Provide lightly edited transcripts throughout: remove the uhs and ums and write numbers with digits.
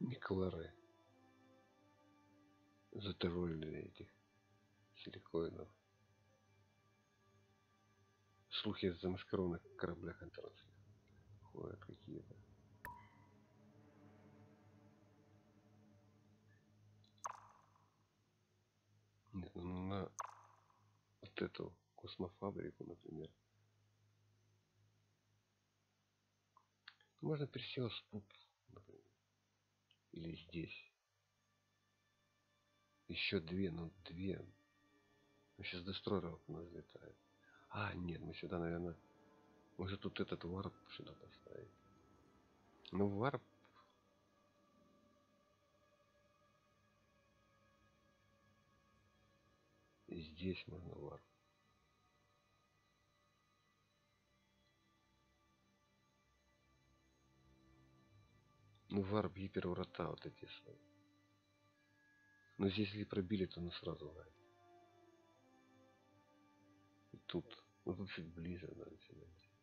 Никлары. Затроллили этих силикоидов. Слухи о замаскированных кораблях антарских ходят какие-то. Нет, ну на вот эту космофабрику, например. Можно пересесть тут, например. Или здесь. Еще две, ну две. Сейчас дестройеров у нас летает. А, нет, мы сюда, наверное... Может тут этот варп сюда поставить. Ну, варп... И здесь можно варп. Ну, варп, гиперврата вот эти свои. Но здесь если пробили, то ну сразу гайд. И тут. Ну тут чуть ближе надо сюда.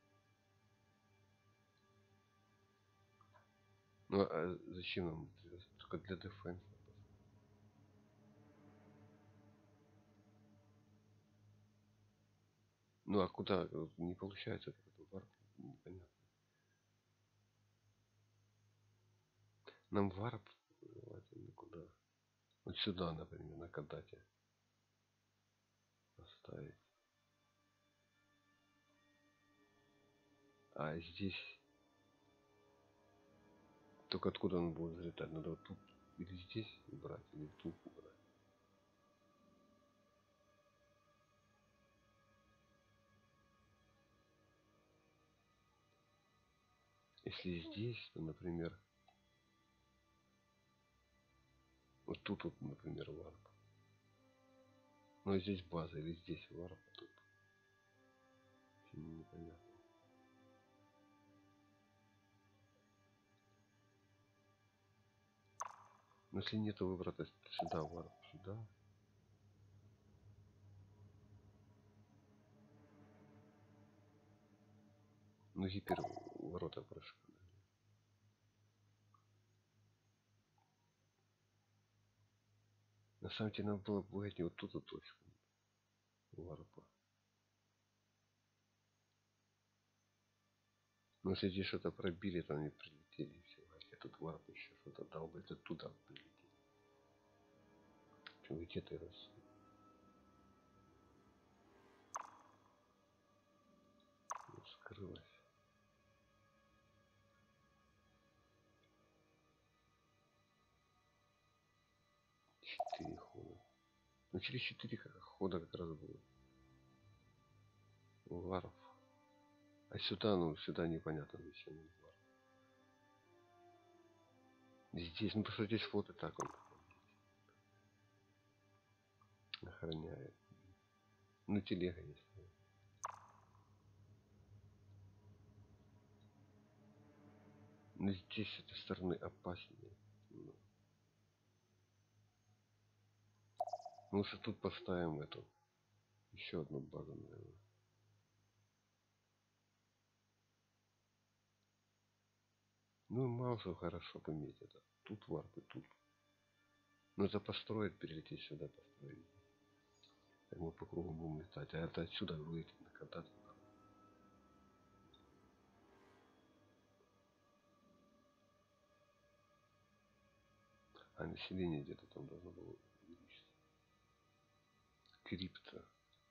Ну а зачем нам? Только для дефенса. Ну а куда? Не получается этот варп. Непонятно. Нам варп желательно куда? Вот сюда, например, на Кадате поставить. А здесь только откуда он будет залетать? Надо вот тут или здесь убрать, или тут убрать. Если здесь, то, например, вот тут вот, например, варп. Ну здесь база, или здесь варп, а тут непонятно. Но если нету выбора, то сюда варп, сюда. Ну гипер ворота прыжка. На самом деле нам было бы выгоднее вот тут вот точку варпа. Но если здесь что-то пробили, то они прилетели и все. А тут варп еще что-то дал бы, это туда прилететь. Где-то раз. Скрылась. Четыре хода. Ну через 4 хода как раз будет. Варп. А сюда, ну сюда непонятно зачем варп. Здесь, ну потому что здесь флот и так он охраняет. Ну телега есть. Но здесь с этой стороны опаснее. Ну, лучше тут поставим эту. Еще одну базу, наверное. Ну, Маусу хорошо пометь это. Тут варп и тут. Ну, это построить, перелететь сюда, построить. Так мы по кругу будем летать. А это отсюда вылететь на когда-то. А население где-то там должно было увеличиться. Крипто.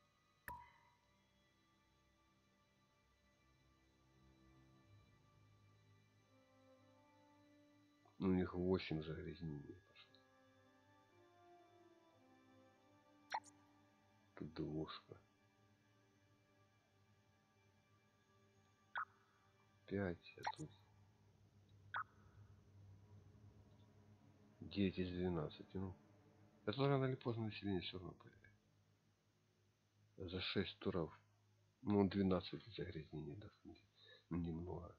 Ну, у них 8 загрязнений пошло. Тут двушка. 5, а тут 9 из 12. Ну, это рано или поздно население все равно появится. За 6 туров. Ну, 12 загрязнений, да. Ну, немного.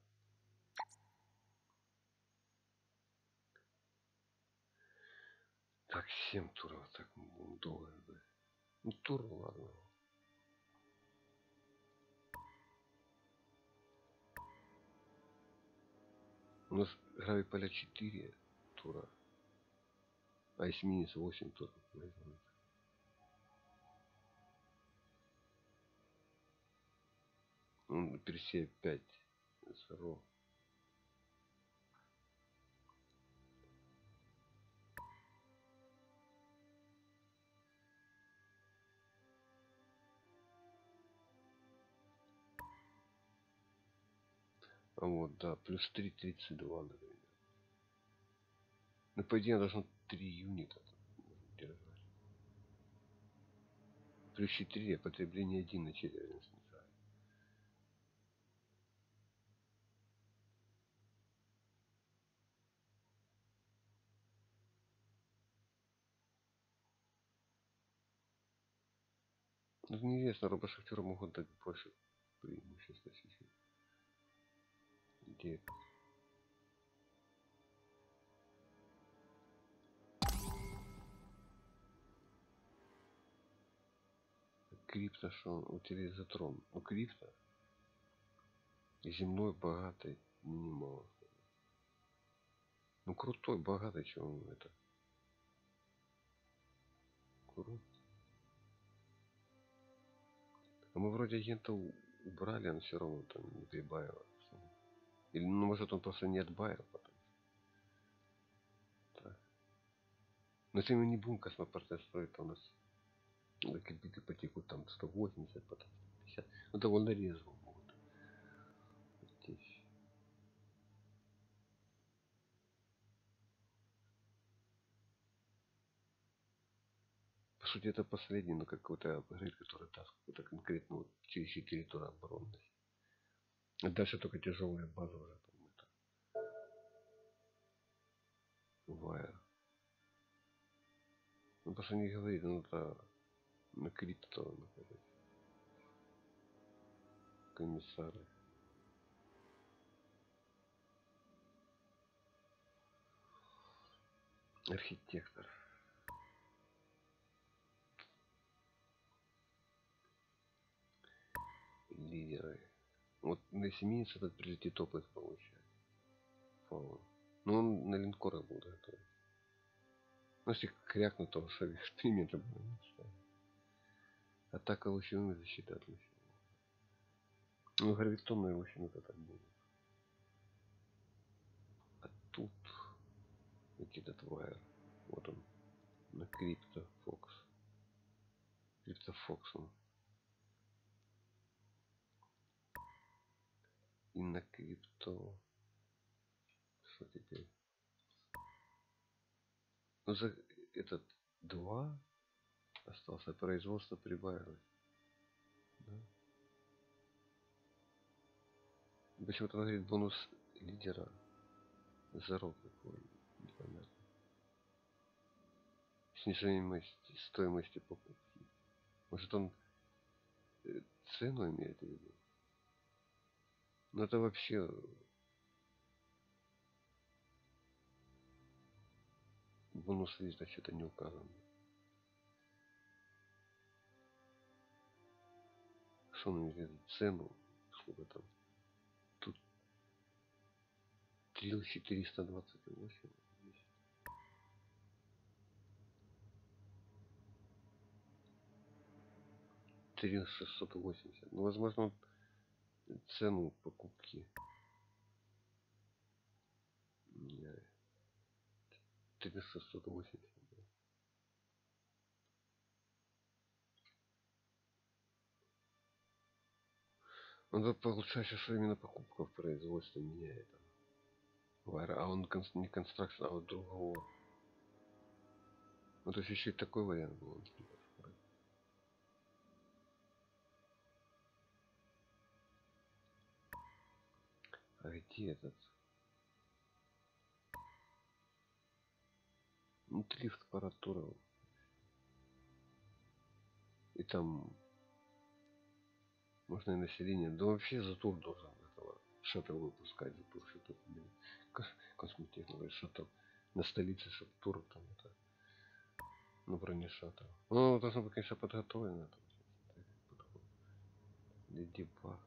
Так, 7 туров. Так, долго. Ну, тур, ладно. У нас гравий поля 4. тура. А эсминец 8 туров производит. Он Персея 5 СРО. А вот, да, плюс 3,32, например. Ну, по идее, должно 3 юнита держать. Плюс 4, а потребление 1 на челюсть снижает. Ну, неизвестно, робошахтеры могут дать больше преимущества чуть-чуть. Где это? Крипто, что он утилизатрон. Ну, крипто. Земной, богатый, минимал. Ну, крутой, богатый, чем он это. Крут. А мы вроде агента убрали, он все равно там не прибавил. Или, ну, может, он просто не отбавил потом. Так. Но если мы не будем космопорты строить, то у нас кредиты потекут там 180, потом 150. Ну, довольно резво могут течь. По сути, это последний, но какой-то апгрейд, который даст какую-то конкретную вот, через 4 тура оборонность. А дальше только тяжелая база уже там это. Вайер. Ну, просто не говорит, ну, это на крипто находить. Комиссары. Архитектор. Лидеры. Вот на семейце этот прилетит опыт получает. Фаун. Ну, он на линкорах будет готовить. Ну, если крякнут, то что эксперименты будем ставить. Атака лучевыми, защита от лучевых. Ну, гравитонные лучи это так будет. А тут какие-то твайер. Вот он. На крипто Фокс. Крипто Фокс он. И на крипто. Что теперь? Ну, за этот 2 остался, производство прибавилось. Да? Почему-то он говорит бонус лидера. Зарок какой. Непонятно. Снижение стоимости покупки. Может он цену имеет в виду? Ну это вообще бонус листа что-то не указано. Что он имеет в виду? Цену? Сколько там? Тут 428. 3680. Ну, возможно, он цену покупки. 3680. Ну, получается, что именно покупка в производстве меняет. А он не констракшн, а вот другого. Ну, то есть еще и такой вариант был. А где этот? Ну, лифт аппаратура. И там можно и население. Да вообще Затур должен этого шаттл выпускать. Затур что-то. Космотехнология шаттл. На столице Шаттур там это. Ну, бронешаттл. Ну, должно быть, конечно, подготовлено. Леди Баг.